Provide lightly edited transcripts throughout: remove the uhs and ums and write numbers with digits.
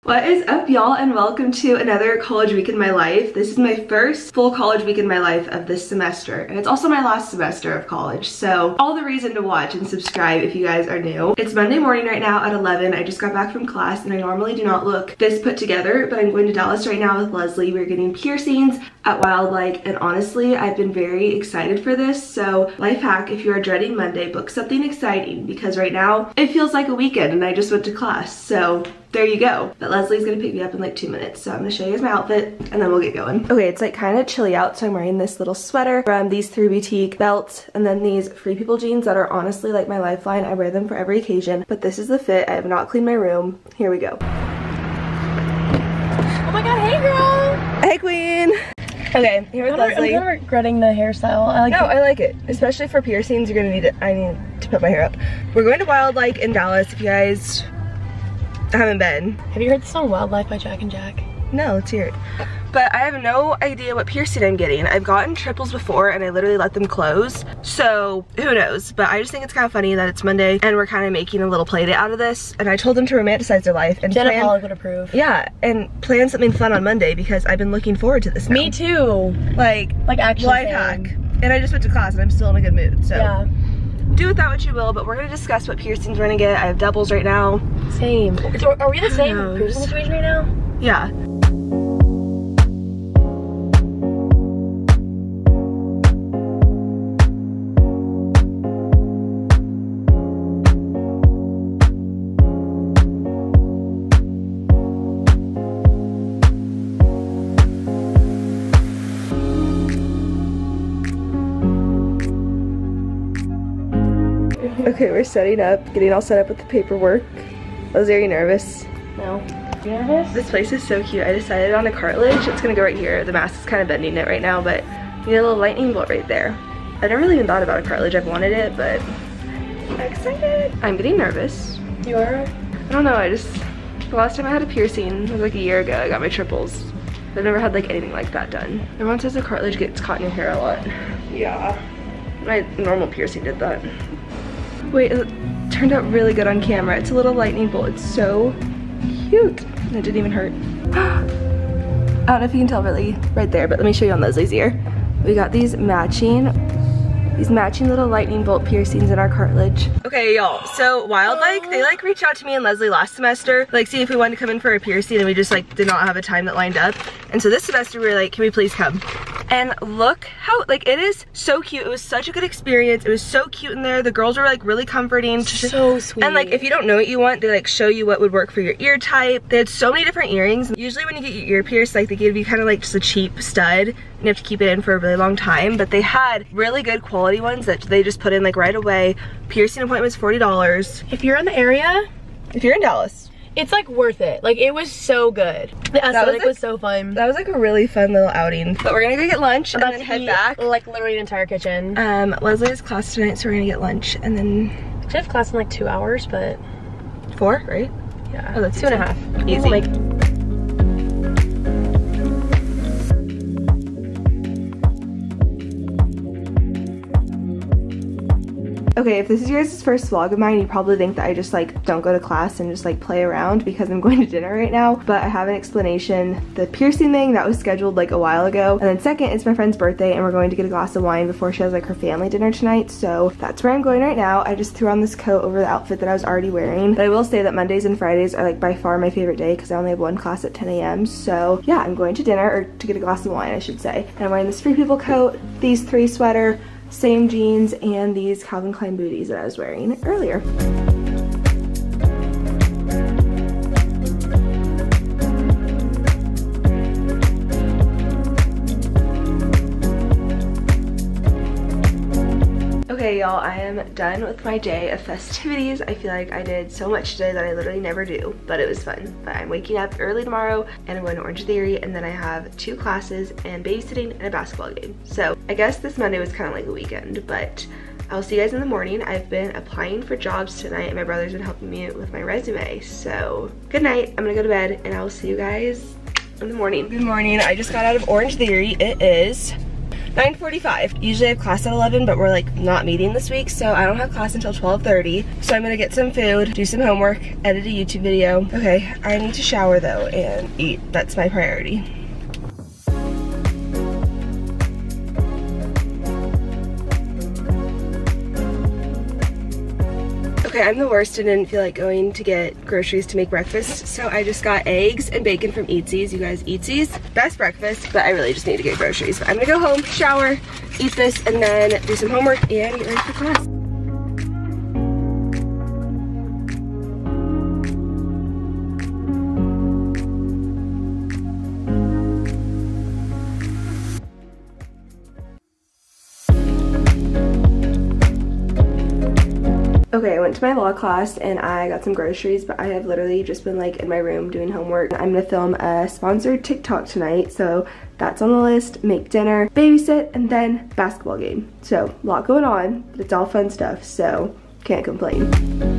What is up, y'all, and welcome to another college week in my life. This is my first full college week in my life of this semester, and it's also my last semester of college, so all the reason to watch and subscribe if you guys are new. It's Monday morning right now at 11. I just got back from class, and I normally do not look this put together, but I'm going to Dallas right now with Leslie. We're getting piercings at Wildlife, and honestly, I've been very excited for this. So life hack, if you are dreading Monday, book something exciting, because right now it feels like a weekend and I just went to class, so there you go. But Leslie's gonna pick me up in like 2 minutes, so I'm gonna show you guys my outfit and then we'll get going. Okay, it's like kind of chilly out, so I'm wearing this little sweater from these 3 Boutique belts, and then these Free People jeans that are honestly like my lifeline. I wear them for every occasion, but this is the fit. I have not cleaned my room. Here we go. Oh my god, hey girl! Hey queen! Okay, here with Leslie. I'm kind of regretting the hairstyle. I like it. Especially for piercings, you're gonna need it. I need to put my hair up. We're going to Wildlife in Dallas if you guys haven't been. Have you heard the song Wildlife by Jack and Jack? No, let's hear it. But I have no idea what piercing I'm getting. I've gotten triples before and I literally let them close, so who knows. But I just think it's kind of funny that it's Monday and we're kind of making a little play date out of this, and I told them to romanticize their life and Jenna Pollock would approve. Yeah, and plan something fun on Monday because I've been looking forward to this now. Me too. Like actually life hack. And I just went to class and I'm still in a good mood, so yeah. Do with that what you will, but we're gonna discuss what piercings we're gonna get. I have doubles right now. Same. Are we the same piercing situation right now? Yeah. Okay, we're setting up, getting all set up with the paperwork. Leslie, are you nervous? No. You nervous? This place is so cute. I decided on a cartilage. It's gonna go right here. The mask is kind of bending it right now, but you need a little lightning bolt right there. I never really even thought about a cartilage. I've wanted it, but I'm excited. I'm getting nervous. You are? I don't know, the last time I had a piercing was like a year ago. I got my triples. I've never had like anything like that done. Everyone says a cartilage gets caught in your hair a lot. Yeah. My normal piercing did that. Wait, it turned out really good on camera. It's a little lightning bolt. It's so cute. And it didn't even hurt. I don't know if you can tell really right there, but let me show you on Leslie's ear. We got these matching little lightning bolt piercings in our cartilage. Okay, y'all, so Wildlife, they like reached out to me and Leslie last semester, like see if we wanted to come in for a piercing, and we just like did not have a time that lined up. And so this semester we were like, can we please come? And look how, like, it is so cute. It was such a good experience. It was so cute in there. The girls were like really comforting. So sweet. And like, if you don't know what you want, they like show you what would work for your ear type. They had so many different earrings. Usually when you get your ear pierced, like they give you kind of like just a cheap stud and you have to keep it in for a really long time. But they had really good quality ones that they just put in like right away. Piercing appointments, $40. If you're in the area, if you're in Dallas, it's like worth it. Like, it was so good. The aesthetic was so fun. That was like a really fun little outing. But we're gonna go get lunch and then head back. Like literally an entire kitchen. Leslie has class tonight, so we're gonna get lunch and then I have class in like 2 hours, but 4, right? Yeah. Oh, that's 2.5. Easy. Like, okay, if this is your guys' first vlog of mine, you probably think that I just like don't go to class and just like play around because I'm going to dinner right now, but I have an explanation. The piercing thing, that was scheduled like a while ago, and then second, it's my friend's birthday and we're going to get a glass of wine before she has like her family dinner tonight, so that's where I'm going right now. I just threw on this coat over the outfit that I was already wearing, but I will say that Mondays and Fridays are like by far my favorite day because I only have one class at 10 a.m. So yeah, I'm going to dinner, or to get a glass of wine I should say, and I'm wearing this Free People coat, these 3 sweater, same jeans, and these Calvin Klein booties that I was wearing earlier. Okay, y'all, I am done with my day of festivities. I feel like I did so much today that I literally never do, but it was fun. But I'm waking up early tomorrow and I'm going to Orange Theory, and then I have 2 classes and babysitting and a basketball game. So I guess this Monday was kind of like a weekend, but I'll see you guys in the morning. I've been applying for jobs tonight and my brother's been helping me with my resume. So good night, I'm gonna go to bed and I will see you guys in the morning. Good morning, I just got out of Orange Theory. It is 9:45. Usually I have class at 11, but we're like not meeting this week, so I don't have class until 12:30. So I'm gonna get some food, do some homework, edit a YouTube video. Okay, I need to shower though and eat. That's my priority. Okay, I'm the worst and didn't feel like going to get groceries to make breakfast, so I just got eggs and bacon from Eatsies. You guys, Eatsies, best breakfast, but I really just need to get groceries. But I'm gonna go home, shower, eat this, and then do some homework and get ready for class. Okay, I went to my law class and I got some groceries, but I have literally just been like in my room doing homework. I'm gonna film a sponsored TikTok tonight, so that's on the list. Make dinner, babysit, and then basketball game. So a lot going on, but it's all fun stuff, so can't complain.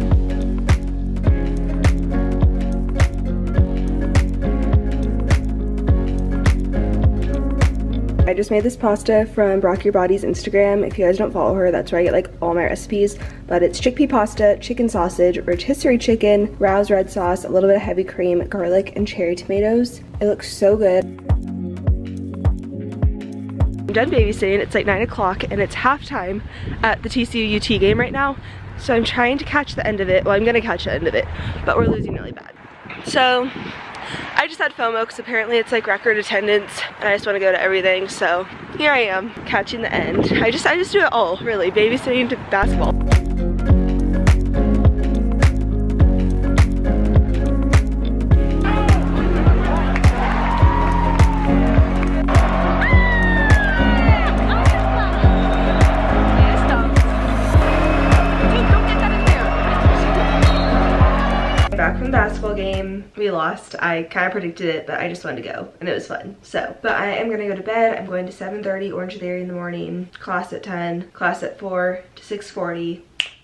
I just made this pasta from Rock Your Body's Instagram. If you guys don't follow her, that's where I get like all my recipes. But it's chickpea pasta, chicken sausage, rotisserie chicken, Rouse red sauce, a little bit of heavy cream, garlic, and cherry tomatoes. It looks so good. I'm done babysitting. It's like 9 o'clock and it's halftime at the TCU UT game right now. So I'm trying to catch the end of it. Well, I'm gonna catch the end of it, but we're losing really bad. So I just had FOMO because apparently it's like record attendance and I just want to go to everything, so here I am catching the end. I just do it all, really, babysitting to basketball. Back from the basketball game. We lost. I kind of predicted it, but I just wanted to go and it was fun. So, but I am gonna go to bed. I'm going to 7:30 Orange Theory in the morning, class at 10, class at 4 to 6:40.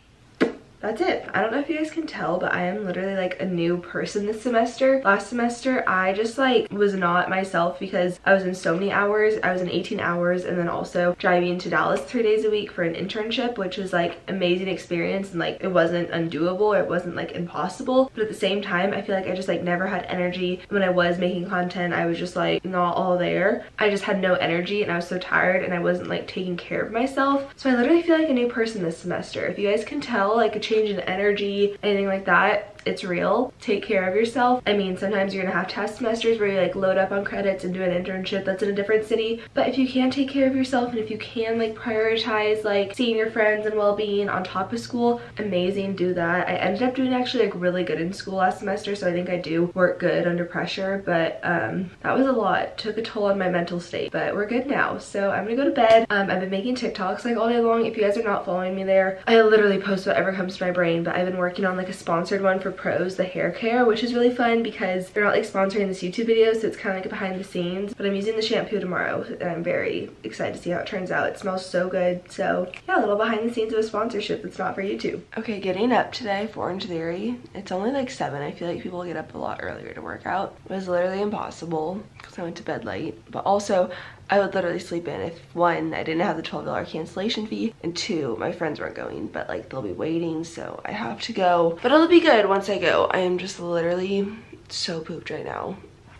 That's it. I don't know if you guys can tell, but I am literally like a new person this semester. Last semester, I just like was not myself because I was in so many hours. I was in 18 hours and then also driving to Dallas 3 days a week for an internship, which was like amazing experience and like it wasn't undoable or it wasn't like impossible. But at the same time, I feel like I just like never had energy. When I was making content, I was just like not all there. I just had no energy and I was so tired and I wasn't like taking care of myself. So I literally feel like a new person this semester. If you guys can tell, like a change in energy, anything like that, it's real. Take care of yourself. I mean, sometimes you're gonna have test semesters where you like load up on credits and do an internship that's in a different city, but if you can take care of yourself and if you can like prioritize like seeing your friends and well-being on top of school, amazing, do that. I ended up doing actually like really good in school last semester, so I think I do work good under pressure, but that was a lot. Took a toll on my mental state, but we're good now. So I'm gonna go to bed. I've been making TikToks like all day long. If you guys are not following me there, I literally post whatever comes to my brain, but I've been working on like a sponsored one for Pros, the hair care, which is really fun because they're not like sponsoring this YouTube video, so it's kind of like behind the scenes. But I'm using the shampoo tomorrow and I'm very excited to see how it turns out. It smells so good. So yeah, a little behind the scenes of a sponsorship that's not for YouTube. Okay, getting up today for Orange Theory. It's only like 7. I feel like people get up a lot earlier to work out. It was literally impossible because I went to bed late, but also I would literally sleep in if 1, I didn't have the $12 cancellation fee, and 2, my friends weren't going, but like they'll be waiting, so I have to go. But it'll be good once I go. I am just literally so pooped right now.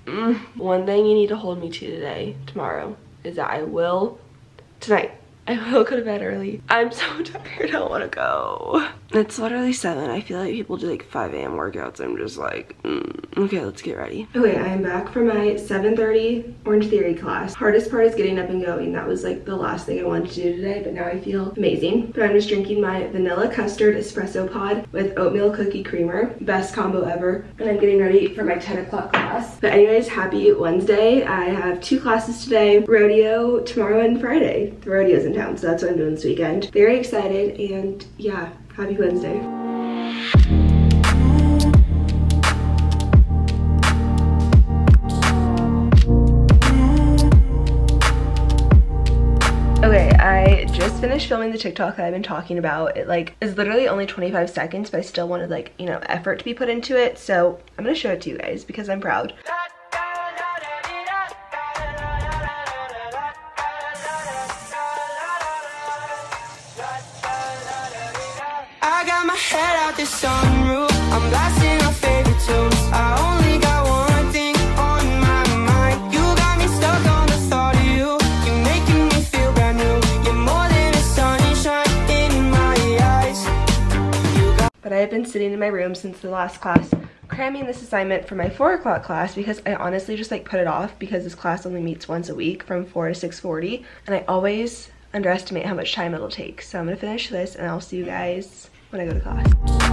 One thing you need to hold me to tomorrow, is that I will go to bed early. I'm so tired, I don't want to go. It's literally 7. I feel like people do like 5 a.m. workouts. I'm just like, okay, let's get ready. Okay, I am back from my 7:30 Orange Theory class. Hardest part is getting up and going. That was like the last thing I wanted to do today, but now I feel amazing. But I'm just drinking my vanilla custard espresso pod with oatmeal cookie creamer. Best combo ever. And I'm getting ready for my 10 o'clock class. But anyways, happy Wednesday. I have 2 classes today. Rodeo tomorrow and Friday. The rodeo's in town, so that's what I'm doing this weekend. Very excited, and yeah, happy Wednesday. Okay, I just finished filming the TikTok that I've been talking about. It like is literally only 25 seconds, but I still wanted like, you know, effort to be put into it. So I'm gonna show it to you guys because I'm proud. out the sunroof, I'm blasting our favorite tunes. I only got one thing on my mind. You got me stuck on the thought of you. You're making me feel brand new. You're more than a sunshine in my eyes. But I have been sitting in my room since the last class cramming this assignment for my 4 o'clock class because I honestly just like put it off because this class only meets once a week from 4 to 6:40, and I always underestimate how much time it'll take. So I'm gonna finish this and I'll see you guys when I go to class.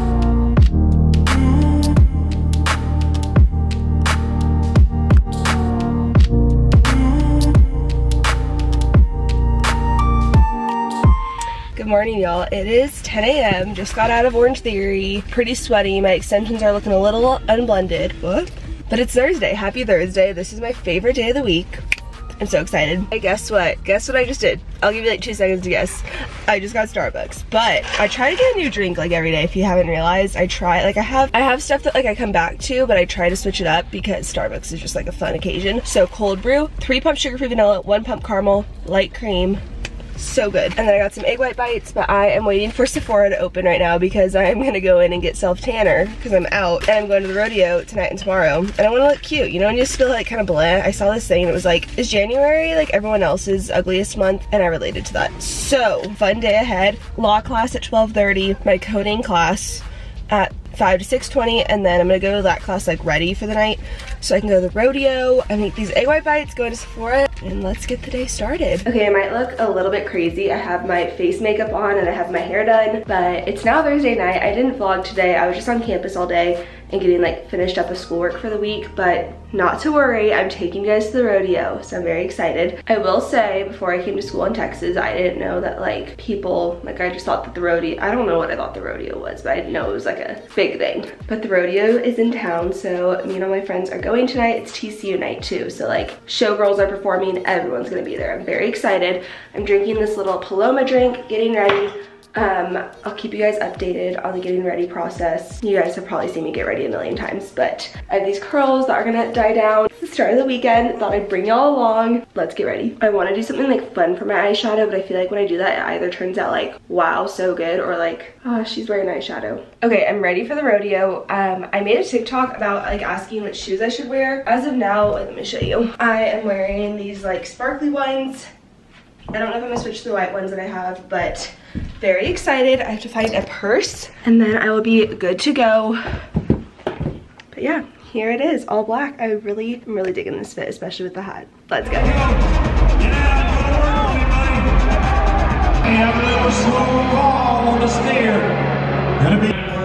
Good morning, y'all. It is 10 a.m. Just got out of Orange Theory. Pretty sweaty. My extensions are looking a little unblended. What? But it's Thursday. Happy Thursday. This is my favorite day of the week. I'm so excited. Hey, guess what? Guess what I just did? I'll give you like 2 seconds to guess. I just got Starbucks, but I try to get a new drink like every day. If you haven't realized, I try, like I have stuff that like I come back to, but I try to switch it up because Starbucks is just like a fun occasion. So cold brew, 3 pump sugar-free vanilla, 1 pump caramel, light cream. So good. And then I got some egg white bites, but I am waiting for Sephora to open right now because I am gonna go in and get self-tanner because I'm out and I'm going to the rodeo tonight and tomorrow, and I want to look cute, you know, and just feel like kind of blah. I saw this thing and it was like, is January like everyone else's ugliest month? And I related to that. So fun day ahead. Law class at 12:30, my coding class at 5 to 6:20, and then I'm gonna go to that class like ready for the night so I can go to the rodeo and eat these egg white bites, go to Sephora, and let's get the day started. Okay, I might look a little bit crazy. I have my face makeup on and I have my hair done, but it's now Thursday night. I didn't vlog today. I was just on campus all day and getting like finished up with schoolwork for the week, but not to worry, I'm taking you guys to the rodeo, so I'm very excited. I will say, before I came to school in Texas, I didn't know that like people, like I just thought that the rodeo, I don't know what I thought the rodeo was, but I didn't know it was like a big thing. But the rodeo is in town, so me and all my friends are going tonight. It's TCU night too, so like showgirls are performing, everyone's gonna be there. I'm very excited. I'm drinking this little Paloma drink, getting ready. I'll keep you guys updated on the getting ready process. You guys have probably seen me get ready a million times, but I have these curls that are gonna die down. It's the start of the weekend. Thought I'd bring y'all along. Let's get ready. I want to do something like fun for my eyeshadow, but I feel like when I do that, it either turns out like, wow, so good, or like, oh, she's wearing eyeshadow. Okay, I'm ready for the rodeo. I made a TikTok about like asking which shoes I should wear. As of now, let me show you. I am wearing these like sparkly ones. I don't know if I'm gonna switch to the white ones that I have, but very excited. I have to find a purse and then I will be good to go. But yeah, here it is, all black. I'm really digging this fit, especially with the hat. Let's go. And a little slow fall on the stair. Gonna be